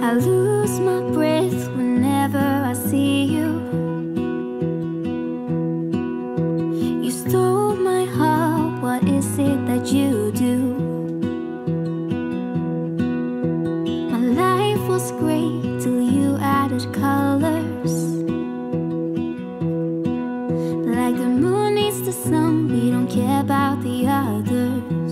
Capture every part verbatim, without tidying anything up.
I lose my breath whenever I see you. You stole my heart, what is it that you do? My life was great till you added colors. Like the moon needs the sun, we don't care about the others.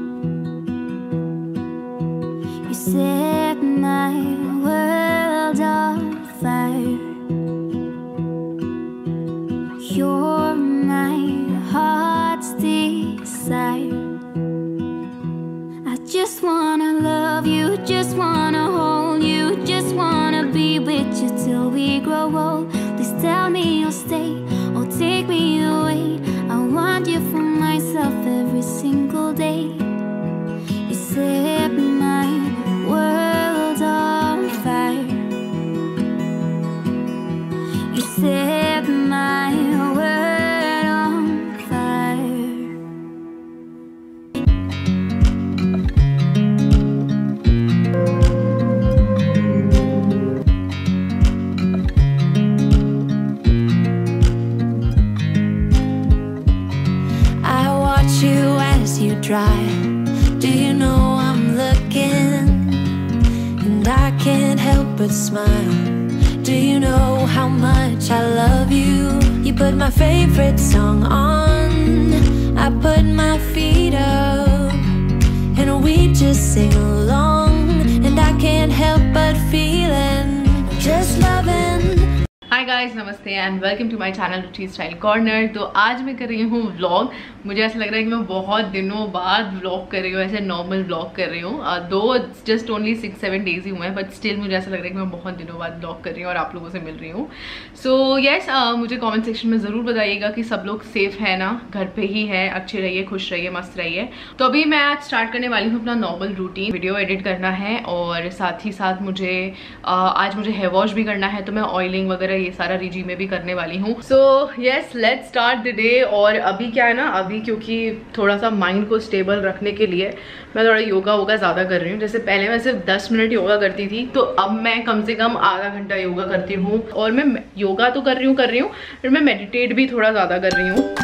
You set my world on fire. You're my heart's desire. I just wanna love you, just wanna hold you, just wanna be with you till we grow old. Please tell me you'll stay or take me away. I want you for myself every single day. You set my world on fire. You set my world on fire. I watch you as you drive. Do you know I'm looking? And I can't help but smile. Do you know how much I love you? You put my favorite song on, I put my feet up, and we just sing along. And I can't help but feeling just loving. Hi guys, नमस्ते and welcome to my channel Ruchi style corner. तो आज मैं कर रही हूँ vlog. मुझे ऐसा लग रहा है कि मैं बहुत दिनों बाद व्लॉग कर रही हूँ, ऐसे नॉर्मल व्लॉग कर रही हूँ। दो just only six seven days ही हुए हैं, बट स्टिल मुझे ऐसा लग रहा है कि मैं बहुत दिनों बाद व्लॉग कर रही हूँ और आप लोगों से मिल रही हूँ। सो येस, मुझे कॉमेंट सेक्शन में ज़रूर बताइएगा कि सब लोग सेफ है ना, घर पे ही है, अच्छे रहिए, खुश रहिए, मस्त रहिए। तो अभी मैं आज स्टार्ट करने वाली हूँ अपना नॉर्मल रूटीन। वीडियो एडिट करना है और साथ ही साथ मुझे आज मुझे हेयर वॉश भी करना है, तो मैं ऑयलिंग वगैरह ये सारा रिजी में भी करने वाली हूँ। So yes, let's start the day. और अभी क्या है ना, अभी क्योंकि थोड़ा सा माइंड को स्टेबल रखने के लिए मैं थोड़ा योगा वोगा ज़्यादा कर रही हूँ। जैसे पहले मैं सिर्फ दस मिनट योगा करती थी, तो अब मैं कम से कम आधा घंटा योगा करती हूँ। और मैं योगा तो कर रही हूँ कर रही हूँ फिर मैं मेडिटेट भी थोड़ा ज़्यादा कर रही हूँ।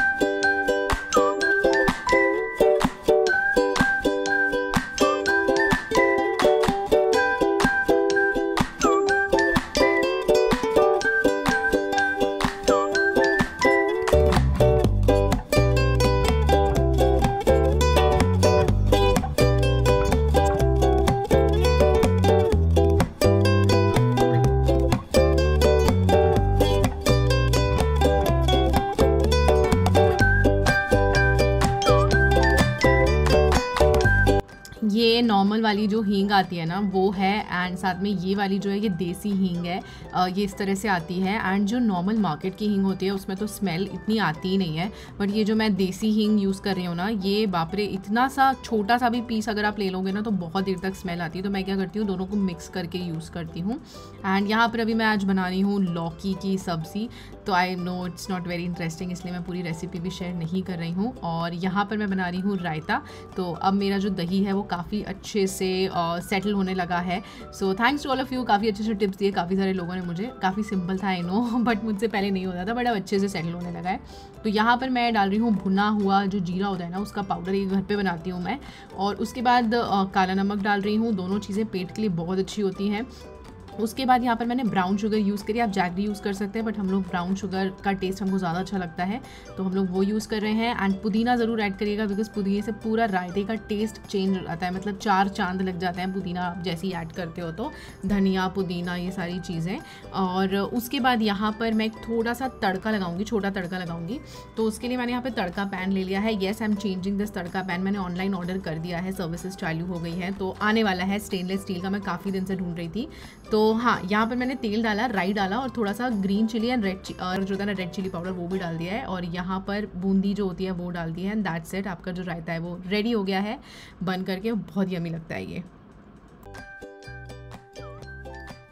ये नॉर्मल वाली जो हींग आती है ना वो है, एंड साथ में ये वाली जो है ये देसी हींग है। ये इस तरह से आती है। एंड जो नॉर्मल मार्केट की हींग होती है उसमें तो स्मेल इतनी आती ही नहीं है, बट ये जो मैं देसी हींग यूज़ कर रही हूँ ना, ये बाप रे, इतना सा छोटा सा भी पीस अगर आप ले लोगे ना तो बहुत देर तक स्मेल आती है। तो मैं क्या करती हूँ, दोनों को मिक्स करके यूज़ करती हूँ। एंड यहाँ पर अभी मैं आज बना रही हूँ लौकी की सब्ज़ी। तो I know it's not very interesting, इसलिए मैं पूरी रेसिपी भी शेयर नहीं कर रही हूँ। और यहाँ पर मैं बना रही हूँ रायता। तो अब मेरा जो दही है वो काफ़ी अच्छे से सेटल uh, होने लगा है। So thanks to all of you, काफ़ी अच्छे से टिप्स दिए काफ़ी सारे लोगों ने मुझे। काफ़ी सिंपल था आई नो, बट मुझसे पहले नहीं होता था, बट अब अच्छे से सेटल होने लगा है। तो यहाँ पर मैं डाल रही हूँ भुना हुआ जो जीरा होता है ना, उसका पाउडर, ये घर पे बनाती हूँ मैं। और उसके बाद uh, काला नमक डाल रही हूँ। दोनों चीज़ें पेट के लिए बहुत अच्छी होती हैं। उसके बाद यहाँ पर मैंने ब्राउन शुगर यूज़ करी। आप जैगरी यूज़ कर सकते हैं, बट हम लोग ब्राउन शुगर का टेस्ट हमको ज़्यादा अच्छा लगता है, तो हम लोग वो यूज़ कर रहे हैं। एंड पुदीना ज़रूर ऐड करिएगा, बिकॉज पुदीने से पूरा रायते का टेस्ट चेंज आता है, मतलब चार चांद लग जाते हैं पुदीना आप जैसे ही ऐड करते हो तो। धनिया, पुदीना, ये सारी चीज़ें। और उसके बाद यहाँ पर मैं थोड़ा सा तड़का लगाऊंगी, छोटा तड़का लगाऊंगी। तो उसके लिए मैंने यहाँ पर तड़का पैन ले लिया है। Yes, I am changing this tadka pan. मैंने ऑनलाइन ऑर्डर कर दिया है, सर्विसेज चालू हो गई है, तो आने वाला है। स्टेनलेस स्टील का मैं काफ़ी दिन से ढूंढ रही थी। तो हाँ, यहाँ पर मैंने तेल डाला, राई डाला और थोड़ा सा ग्रीन चिली एंड रेड और जो था ना रेड चिली पाउडर वो भी डाल दिया है। और यहाँ पर बूंदी जो होती है वो डाल दी है। एंड दैट्स इट, आपका जो रायता है वो रेडी हो गया है बन करके। बहुत यमी लगता है ये।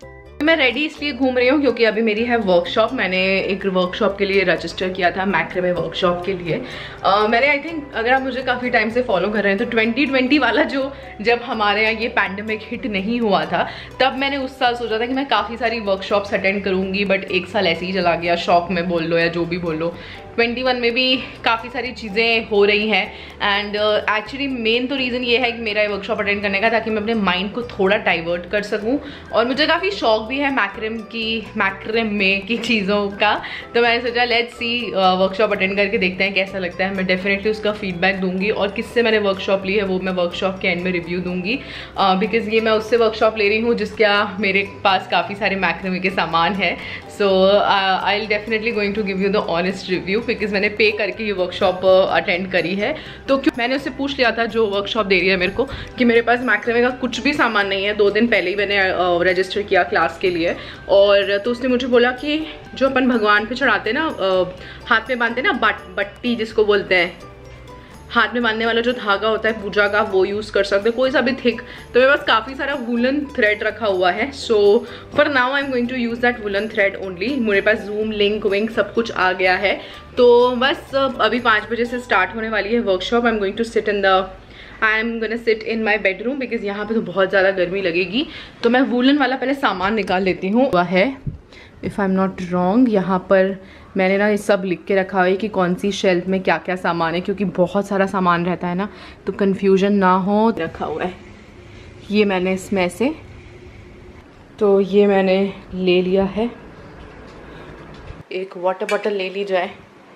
मैं रेडी इसलिए घूम रही हूँ क्योंकि अभी मेरी है वर्कशॉप। मैंने एक वर्कशॉप के लिए रजिस्टर किया था, मैक्रेमे वर्कशॉप के लिए। uh, मैंने आई थिंक अगर आप मुझे काफ़ी टाइम से फॉलो कर रहे हैं तो ट्वेंटी ट्वेंटी वाला जो जब हमारे यहाँ ये पैंडेमिक हिट नहीं हुआ था तब मैंने उस साल सोचा था कि मैं काफ़ी सारी वर्कशॉप्स अटेंड करूँगी, बट एक साल ऐसे ही चला गया, शौक में बोल लो या जो भी बोल लो। ट्वेंटी वन में भी काफ़ी सारी चीज़ें हो रही हैं एंड एक्चुअली मेन तो रीज़न ये है कि मेरा ये वर्कशॉप अटेंड करने का ताकि मैं अपने माइंड को थोड़ा डाइवर्ट कर सकूं, और मुझे काफ़ी शौक भी है मैक्रेम की मैक्रेमे की चीज़ों का। तो मैंने सोचा लेट्स सी वर्कशॉप अटेंड करके देखते हैं कैसा लगता है। मैं डेफिनेटली उसका फीडबैक दूंगी और किससे मैंने वर्कशॉप ली है वो मैं वर्कशॉप के एंड में रिव्यू दूंगी, बिकॉज uh, ये मैं उससे वर्कशॉप ले रही हूँ जिसका मेरे पास काफ़ी सारे मैक्रेमे के सामान है। So I will definitely going to give you the honest review because मैंने पे करके ये वर्कशॉप अटेंड करी है। तो क्यों मैंने उससे पूछ लिया था जो वर्कशॉप दे रही है मेरे को कि मेरे पास मैक्रेमे का कुछ भी सामान नहीं है। दो दिन पहले ही मैंने रजिस्टर uh, किया क्लास के लिए, और तो उसने मुझे बोला कि जो अपन भगवान पे चढ़ाते हैं ना, uh, हाथ में बांधते हैं ना, बट बट्टी जिसको बोलते हैं, हाथ में बांधने वाला जो धागा होता है पूजा का, वो यूज़ कर सकते हैं, कोई सा भी थिक। तो मेरे पास काफ़ी सारा वुलन थ्रेड रखा हुआ है। So for now I am going to use that woollen thread only. मेरे पास जूम लिंक विंक सब कुछ आ गया है। तो बस अभी पाँच बजे से स्टार्ट होने वाली है workshop. I am going to sit in the I am gonna sit in my bedroom because यहाँ पे तो बहुत ज़्यादा गर्मी लगेगी। तो मैं वुलन वाला पहले सामान निकाल लेती हूँ। वह है, if I am not wrong, यहाँ पर मैंने ना ये सब लिख के रखा हुआ है कि कौन सी शेल्फ में क्या क्या सामान है, क्योंकि बहुत सारा सामान रहता है ना तो कन्फ्यूजन ना हो। रखा हुआ है ये मैंने इसमें से, तो ये मैंने ले लिया है। एक वाटर बॉटल ले ली जाए।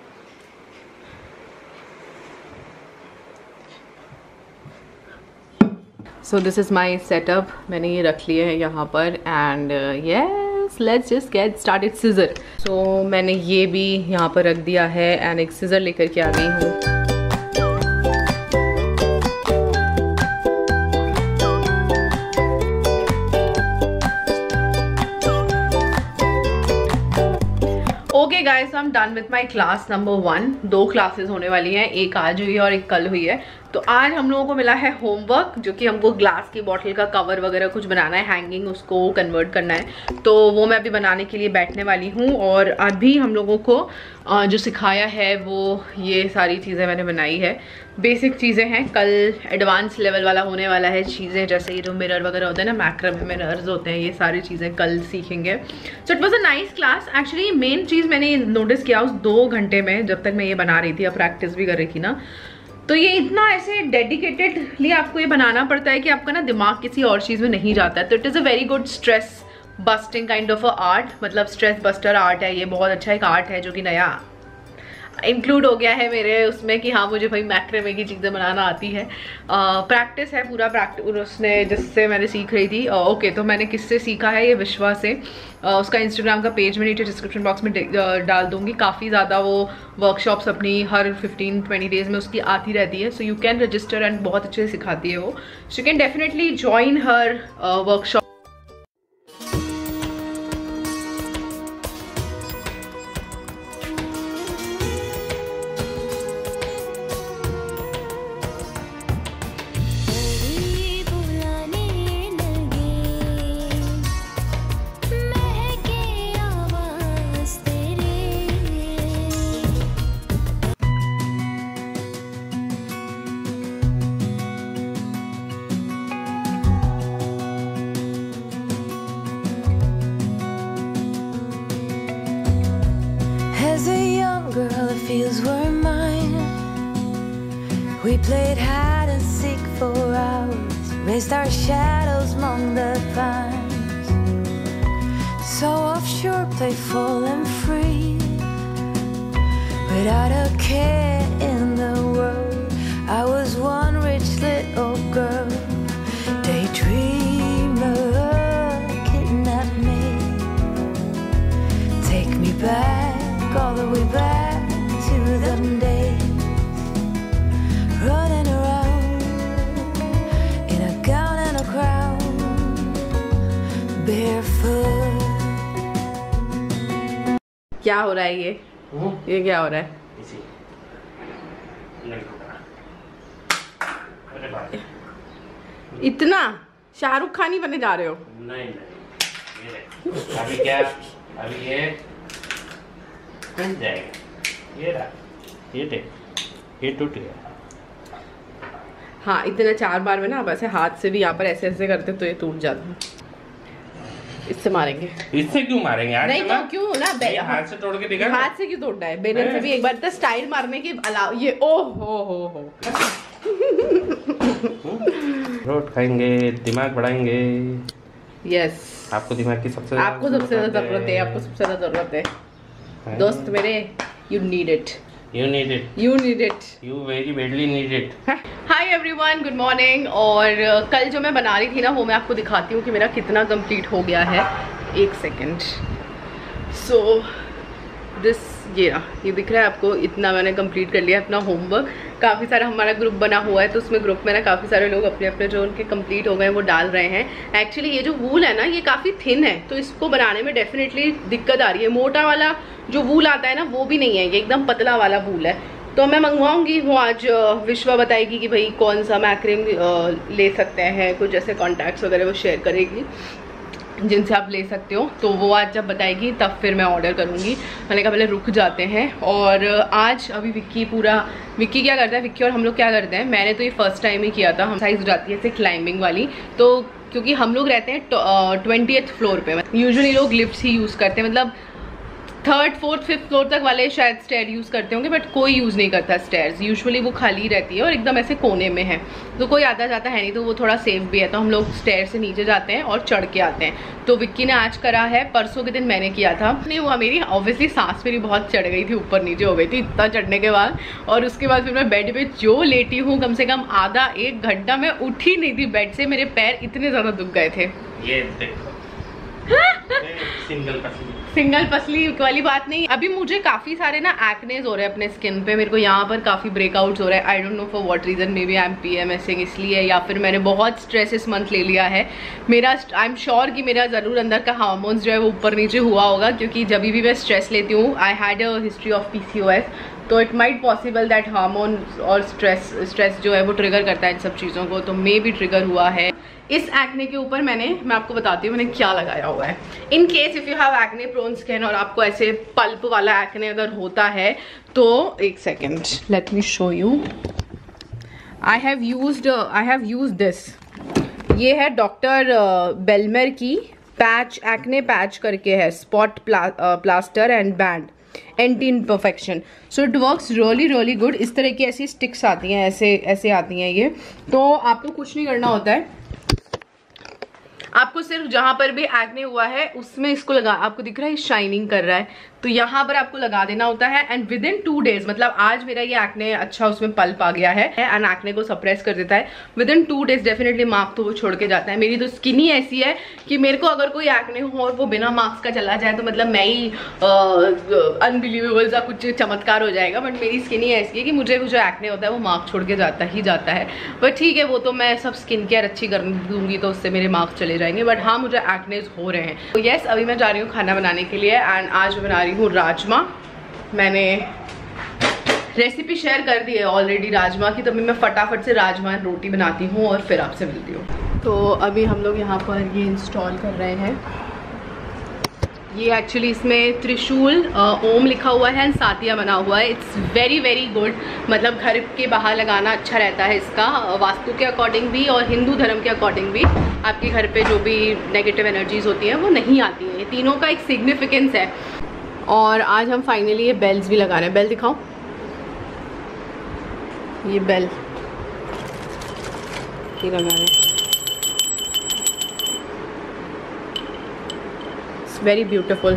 So this is my setup. मैंने ये रख लिए है यहाँ पर and yes let's just get started. Scissor, so मैंने ये भी यहाँ पर रख दिया है एंड एक सिजर लेकर के आ गई हूँ। Okay guys, I am done with my class number one. दो क्लासेस होने वाली हैं, एक आज हुई है और एक कल हुई है। तो आज हम लोगों को मिला है होमवर्क, जो कि हमको ग्लास की बॉटल का कवर वगैरह कुछ बनाना है, हैंगिंग उसको कन्वर्ट करना है। तो वो मैं अभी बनाने के लिए बैठने वाली हूँ। और अभी हम लोगों को जो सिखाया है वो ये सारी चीज़ें मैंने बनाई है। बेसिक चीज़ें हैं, कल एडवांस लेवल वाला होने वाला है चीज़ें, जैसे ये जो मिरर वगैरह होते हैं ना, मैक्रेमे मिरर्स होते हैं, ये सारी चीज़ें कल सीखेंगे। So it was a nice class. Actually main चीज़ मैंने नोटिस किया उस दो घंटे में, जब तक मैं ये बना रही थी, अब प्रैक्टिस भी कर रही थी ना, तो ये इतना ऐसे डेडिकेटेडली आपको ये बनाना पड़ता है कि आपका ना दिमाग किसी और चीज़ में नहीं जाता है। तो it is a very good stress busting kind of a art, मतलब स्ट्रेस बस्टर आर्ट है ये। बहुत अच्छा एक आर्ट है जो कि नया इंक्लूड हो गया है मेरे उसमें कि हाँ मुझे भाई मैक्रेमे की चीज़ें बनाना आती है। प्रैक्टिस uh, है पूरा, प्रैक्टिस उसने जिससे मैंने सीख रही थी। ओके uh, तो मैंने किससे सीखा है, ये विश्वा से। uh, उसका इंस्टाग्राम का पेज मैं नीचे डिस्क्रिप्शन बॉक्स में डाल दूंगी। काफ़ी ज़्यादा वो वर्कशॉप्स अपनी हर फिफ्टीन ट्वेंटी डेज में उसकी आती रहती है। So you can register and बहुत अच्छे से सिखाती है वो। So you can definitely join her workshop. We played hide and seek for hours, raised our shadows among the pines. So offshore, playful and free, without a care in the world. I was one rich little girl, daydreamer, kidnap me, take me back, all the way back to them days. Running around in a gown and a crown, barefoot. क्या हो रहा है ये? हुँ? ये क्या हो रहा है? इतना शाहरुख खान ही बने जा रहे हो? नहीं नहीं, अभी क्या, अभी ये टूट जाएगा। ये रहा, ये देख, ये टूट गया। हाँ, इतना चार बार में ना आप ऐसे हाथ से भी यहाँ पर ऐसे ऐसे करते तो ये टूट जाता। इससे मारेंगे। इससे क्यों मारेंगे? आज नहीं तो क्यों ना, हाथ से तोड़ के दिखा। हाथ से क्यों तोड़ना है? बेलन से भी एक बार तो स्टाइल मारने के अलावा ये ओ हो हो हो रोट खाएंगे, दिमाग बढ़ाएंगे। यस, आपको दिमाग की सबसे आपको सबसे ज्यादा जरूरत है, आपको सबसे ज्यादा जरूरत है दोस्त मेरे। You need it, you need it, you need it, you very badly need it. Hi everyone, good morning. और कल जो मैं बना रही थी ना वो मैं आपको दिखाती हूँ कि मेरा कितना कंप्लीट हो गया है। एक सेकेंड। सो दिस ये रहा, ये दिख रहा है आपको, इतना मैंने कंप्लीट कर लिया अपना होमवर्क। काफ़ी सारा हमारा ग्रुप बना हुआ है तो उसमें ग्रुप में ना काफ़ी सारे लोग अपने अपने जो उनके कंप्लीट हो गए वो डाल रहे हैं। एक्चुअली ये जो वूल है ना ये काफ़ी थिन है तो इसको बनाने में डेफिनेटली दिक्कत आ रही है। मोटा वाला जो वूल आता है ना वो भी नहीं है, ये एकदम पतला वाला वूल है। तो मैं मंगवाऊंगी, वो आज विश्वा बताएगी कि भाई कौन सा मैक्रेम ले सकते हैं, कुछ ऐसे कॉन्टैक्ट्स वगैरह वो शेयर करेगी जिनसे आप ले सकते हो। तो वो आज जब बताएगी तब फिर मैं ऑर्डर करूँगी। मैंने कहा पहले रुक जाते हैं। और आज अभी विक्की पूरा, विक्की क्या करता है, विक्की और हम लोग क्या करते हैं, मैंने तो ये फर्स्ट टाइम ही किया था। हम साइज हो जाती है ऐसे क्लाइंबिंग वाली, तो क्योंकि हम लोग रहते हैं ट्वेंटिएथ फ्लोर पे, यूजुअली लोग लिफ्ट्स ही यूज़ करते हैं, मतलब थर्ड फोर्थ फिफ्थ फ्लोर तक वाले शायद स्टेयर यूज़ करते होंगे बट कोई यूज़ नहीं करता स्टेयर्स। यूजुअली वो खाली रहती है और एकदम ऐसे कोने में है तो कोई आता जाता है नहीं, तो वो थोड़ा सेफ भी है। तो हम लोग स्टेयर से नीचे जाते हैं और चढ़ के आते हैं। तो विक्की ने आज करा है, परसों के दिन मैंने किया था। नहीं हुआ मेरी, ऑब्वियसली सांस मेरी बहुत चढ़ गई थी, ऊपर नीचे हो गई थी इतना चढ़ने के बाद। और उसके बाद फिर मैं बेड पे जो लेटी हूँ कम से कम आधा एक घंटा मैं उठी नहीं थी बेड से, मेरे पैर इतने ज़्यादा दुख गए थे। ये देखो सिंगल पसली सिंगल पसली वाली बात नहीं। अभी मुझे काफी सारे ना एक्नेज हो रहे हैं अपने स्किन पे, मेरे को यहाँ पर काफी ब्रेकआउट्स हो रहे हैं। I don't know for what reason, maybe I am PMSing इसलिए, या फिर मैंने बहुत स्ट्रेस इस मंथ ले लिया है। मेरा आई एम श्योर कि मेरा जरूर अंदर का हार्मोन्स जो है वो ऊपर नीचे हुआ होगा, क्योंकि जब भी मैं स्ट्रेस लेती हूँ, I had a history of PCOS, तो it might possible that hormone और स्ट्रेस स्ट्रेस जो है वो ट्रिगर करता है इन सब चीज़ों को, तो मे भी ट्रिगर हुआ है। इस एक्ने के ऊपर मैंने मैं आपको बताती हूँ मैंने क्या लगाया हुआ है। In case if you have acne prone skin और आपको ऐसे पल्प वाला एक्ने अगर होता है तो एक second, let me show you. I have used I have used this, ये है डॉक्टर बेलमेर की पैच, एक्ने पैच करके है, स्पॉट प्ला, plaster and band anti imperfection. So it works really really good. इस तरह की ऐसी स्टिक्स आती हैं, ऐसे ऐसे आती हैं ये, तो आपको कुछ नहीं करना होता है, आपको सिर्फ जहां पर भी एक्ने हुआ है उसमें इसको लगा, आपको दिख रहा है शाइनिंग कर रहा है, तो यहाँ पर आपको लगा देना होता है। And within two days, मतलब आज मेरा ये एक्ने अच्छा उसमें पल्प आ गया है एंड एक्ने को सप्रेस कर देता है। Within two days definitely mark तो वो छोड़ के जाता है। मेरी तो स्किन ही ऐसी है कि मेरे को अगर कोई एक्ने हो और वो बिना मार्क्स का चला जाए तो मतलब मैं ही अनबिलीवेबल सा कुछ चमत्कार हो जाएगा। बट मेरी स्किन ही ऐसी है कि मुझे जो एक्ने होता है वो मार्क छोड़ के जाता ही जाता है। बट ठीक है, वो तो मैं सब स्किन केयर अच्छी कर दूंगी तो उससे मेरे मार्क्स चले जाएंगे। बट हाँ, मुझे एक्नेज हो रहे हैं। तो येस, अभी मैं जा रही हूँ खाना बनाने के लिए एंड आज मैं बना रही हूँ राजमा। मैंने रेसिपी शेयर कर दी है ऑलरेडी राजमा की, तभी मैं फटाफट से राजमा रोटी बनाती हूँ और फिर आपसे मिलती हूँ। तो अभी हम लोग यहाँ पर ये इंस्टॉल कर रहे हैं। ये एक्चुअली इसमें त्रिशूल ओम लिखा हुआ है एंड सातिया बना हुआ है। इट्स वेरी वेरी गुड, मतलब घर के बाहर लगाना अच्छा रहता है इसका, वास्तु के अकॉर्डिंग भी और हिंदू धर्म के अकॉर्डिंग भी। आपके घर पे जो भी नेगेटिव एनर्जीज होती हैं वो नहीं आती हैं। ये तीनों का एक सिग्निफिकेंस है। और आज हम फाइनली ये बेल्स भी लगा रहे हैं। बेल दिखाओ, ये बेल ये लगा रहे हैं। It's very beautiful.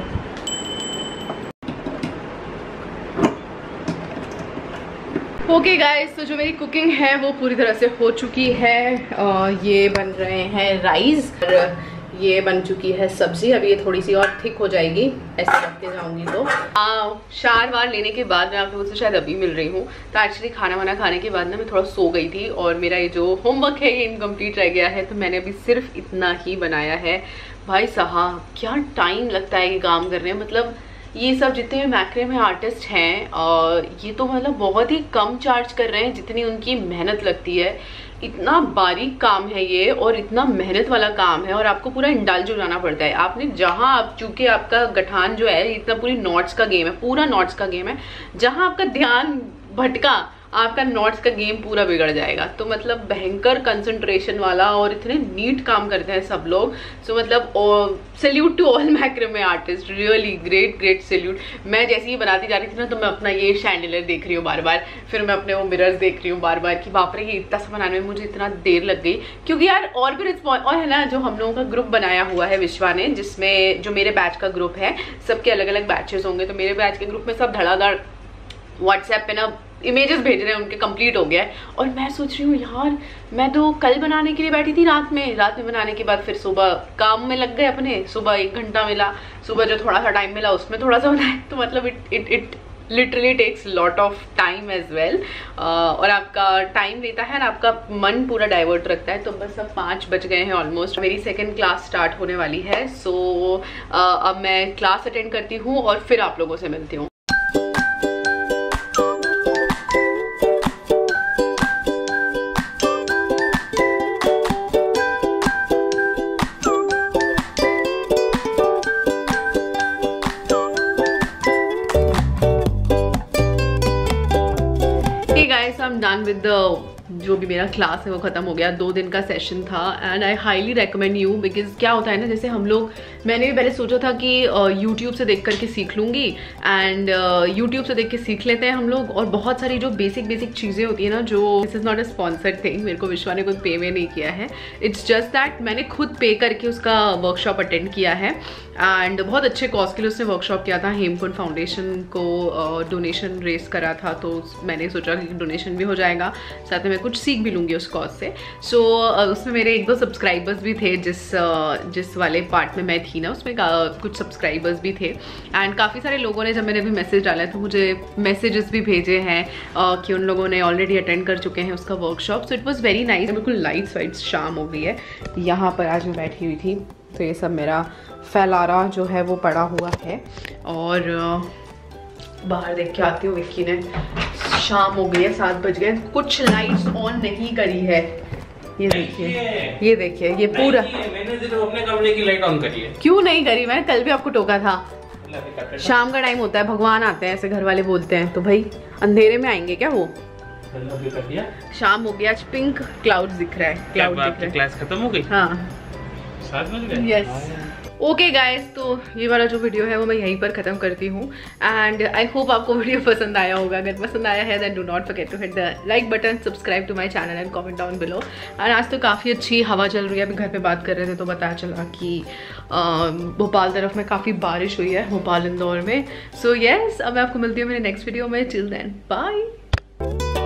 Okay guys, तो जो मेरी कुकिंग है वो पूरी तरह से हो चुकी है। आ, ये बन रहे हैं राइस और ये बन चुकी है सब्जी। अभी ये थोड़ी सी और थिक हो जाएगी ऐसे रखते जाऊंगी तो। चार बार लेने के बाद मैं आप लोगों से शायद अभी मिल रही हूँ। तो एक्चुअली खाना वाना खाने के बाद ना मैं थोड़ा सो गई थी और मेरा ये जो होमवर्क है ये इनकम्प्लीट रह गया है। तो मैंने अभी सिर्फ इतना ही बनाया है। भाई साहब क्या टाइम लगता है ये काम करने में, मतलब ये सब जितने भी मैक्रे में आर्टिस्ट हैं और ये तो मतलब बहुत ही कम चार्ज कर रहे हैं जितनी उनकी मेहनत लगती है। इतना बारीक काम है ये और इतना मेहनत वाला काम है और आपको पूरा इंडल्ज हो जाना पड़ता है। आपने जहां आप, चूंकि आपका गठान जो है इतना पूरी नॉट्स का गेम है, पूरा नॉट्स का गेम है, जहां आपका ध्यान भटका आपका नॉट्स का गेम पूरा बिगड़ जाएगा। तो मतलब भयंकर कंसंट्रेशन वाला और इतने नीट काम करते हैं सब लोग। सो so, मतलब salute to all macrame artist, really great great salute. मैं जैसे ही बनाती जा रही थी ना तो मैं अपना ये शैंडलियर देख रही हूँ बार बार, फिर मैं अपने वो मिरर्स देख रही हूँ बार बार कि बाप रे ये इतना सा बनाने में मुझे इतना देर लग गई। क्योंकि यार और भी रिस्पॉन्स, और है ना जो हम लोगों का ग्रुप बनाया हुआ है विश्वा ने, जिसमें जो मेरे बैच का ग्रुप है, सबके अलग अलग बैचेस होंगे, तो मेरे बैच के ग्रुप में सब धड़ाधड़ व्हाट्सएप पे ना इमेजेस भेज रहे हैं, उनके कंप्लीट हो गया है। और मैं सोच रही हूँ यार मैं तो कल बनाने के लिए बैठी थी रात में, रात में बनाने के बाद फिर सुबह काम में लग गए अपने, सुबह एक घंटा मिला, सुबह जो थोड़ा सा टाइम मिला उसमें थोड़ा सा बनाया। तो मतलब it it it literally takes lot of time as well, और आपका टाइम लेता है और आपका मन पूरा डाइवर्ट रखता है। तो बस अब पाँच बज गए हैं ऑलमोस्ट, मेरी सेकेंड क्लास स्टार्ट होने वाली है। सो so, uh, अब मैं क्लास अटेंड करती हूँ और फिर आप लोगों से मिलती हूँ। I'm done with the जो भी मेरा क्लास है वो ख़त्म हो गया, दो दिन का सेशन था। And I highly recommend you, because क्या होता है ना, जैसे हम लोग, मैंने भी पहले सोचा था कि यूट्यूब uh, से देख करके सीख लूँगी, एंड यूट्यूब uh, से देख के सीख लेते हैं हम लोग। और बहुत सारी जो बेसिक बेसिक चीज़ें होती है ना, जो this is not a sponsored thing, मेरे को विश्वा ने कोई पे में नहीं किया है, इट्स जस्ट दैट मैंने खुद पे करके उसका वर्कशॉप अटेंड किया है। एंड बहुत अच्छे कॉस्ट के लिए उसने वर्कशॉप किया था, हेमकुंड फाउंडेशन को डोनेशन uh, रेस करा था, तो मैंने सोचा कि डोनेशन भी हो जाएगा, साथ में मैं कुछ सीख भी लूँगी उस कॉज से। सो so, uh, उसमें मेरे एक दो सब्सक्राइबर्स भी थे, जिस uh, जिस वाले पार्ट में मैं थी ना, उसमें uh, कुछ सब्सक्राइबर्स भी थे। एंड काफ़ी सारे लोगों ने, जब मैंने अभी मैसेज डाला तो मुझे मैसेजेस भी भेजे हैं uh, कि उन लोगों ने ऑलरेडी अटेंड कर चुके हैं उसका workshop. So it was very nice. बिल्कुल लाइट्स वाइट्स शाम हो गई है, यहाँ पर आज मैं बैठी हुई थी, तो ये सब मेरा फैलारा जो है वो पड़ा हुआ है। और uh, बाहर देख के आती हूँ, विक्की ने, शाम हो गई है, सात बज गए, कुछ लाइट्स ऑन नहीं करी है। ये देखिए, ये देखिए, ये पूरा मैंने सिर्फ अपने कमरे की लाइट ऑन करी है। क्यों नहीं करी? मैंने कल भी आपको टोका था, शाम का टाइम होता है, भगवान आते हैं ऐसे घर वाले बोलते हैं, तो भाई अंधेरे में आएंगे क्या वो? शाम हो गया, आज पिंक क्लाउड दिख रहा है। क्लाउड दिख रहा है। क्लास खत्म हो गई? हाँ, सात बज गए। यस। ओके गाइज, तो ये वाला जो वीडियो है वो मैं यहीं पर ख़त्म करती हूँ। एंड आई होप आपको वीडियो पसंद आया होगा। अगर पसंद आया है then do not forget to hit the like button, subscribe to my channel and comment down below. And आज तो काफ़ी अच्छी हवा चल रही है, अभी घर पे बात कर रहे थे तो पता चला कि भोपाल तरफ में काफ़ी बारिश हुई है, भोपाल इंदौर में। सो so, येस yes, अब मैं आपको मिलती हूँ मेरे नेक्स्ट वीडियो में। Till then bye.